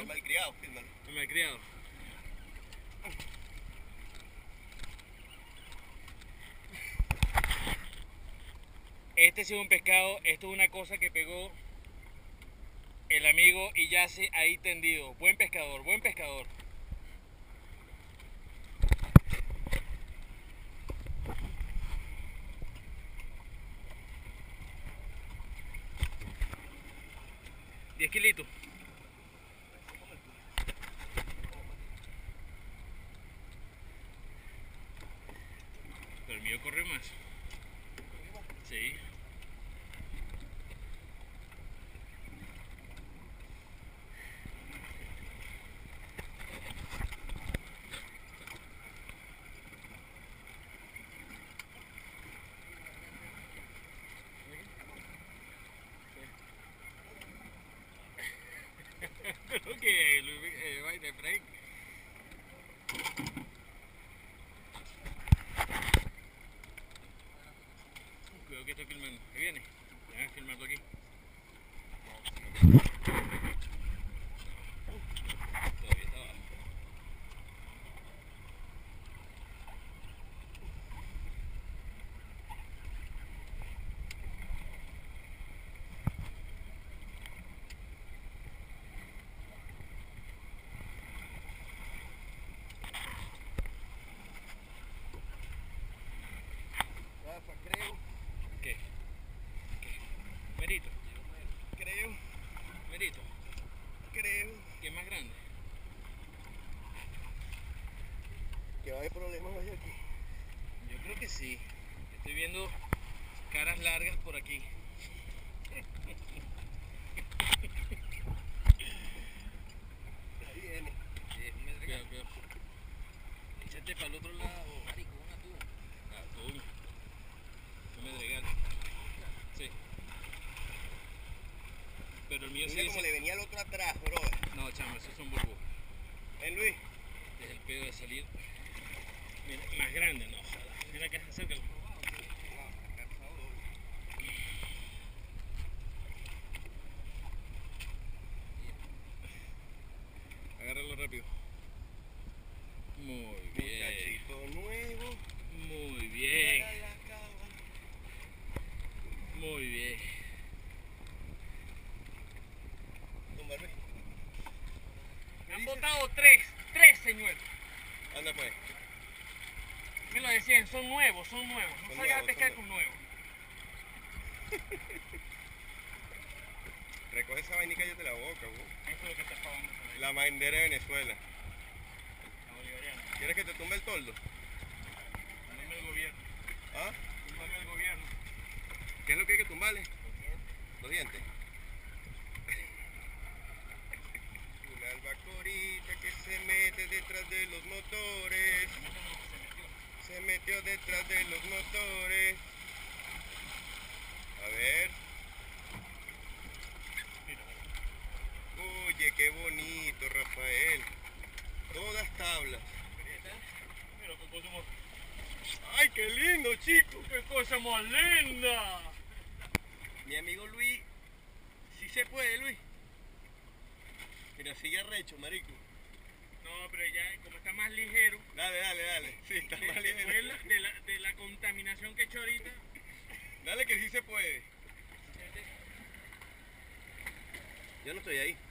¿no? Malcriado, fírmalo. Malcriado. Este sí es un pescado, esto es una cosa que pegó el amigo y yace ahí tendido. Buen pescador, buen pescador. $10 kilitos. Pero el mío corre más. Sí. Ok, vaina, Frank. Cuidado que estoy filmando. ¿Qué viene? Déjame filmarlo aquí. Todavía está abajo. Rafa, creo. ¿Qué? Merito. Creo. Merito. Creo. ¿Qué es más grande? Que va a haber problemas hoy aquí. Yo creo que sí. Estoy viendo caras largas por aquí. Ahí viene. Cuidado, cuidado. Échate para el otro lado. Marico, una tú. Ah, tú. No me dregar. Sí. Pero el mío sí Mira como dice... le venía el otro atrás, brother. No, chamo, esos son burbujas. Ven, Luis. Es el pedo de salir. Mira, más grande, no, ojalá. Mira que acércalo. Agárralo rápido. Muy bien. Muchachito nuevo. Muy bien. Mira la cava. Muy bien. Tumba, Luis. Han botado tres señuelos. Anda pues. Me lo decían, son nuevos, son nuevos. No Son salgas a nuevos, pescar son con nuevos. Recoge esa vainica y yo te la boca, bro. Esto es lo que está pagando. La bandera de Venezuela. La bolivariana. ¿Quieres que te tumbe el toldo? Túmbame el gobierno. ¿Ah? Túmbame el gobierno. ¿Qué es lo que hay que tumbarle? Los dientes. Una albacorita que se mete detrás de los motores. Se metió detrás de los motores. A ver. Oye, qué bonito, Rafael. Todas tablas. Mira qué cosa más... ¡Ay, qué lindo, chico! ¡Qué cosa más linda! Mi amigo Luis, sí se puede, Luis. Mira, sigue arrecho, marico. No, pero ya como está más ligero, Dale, dale, dale. Sí, está más después ligero. de la contaminación que he hecho ahorita, Dale que sí se puede. Yo no estoy ahí.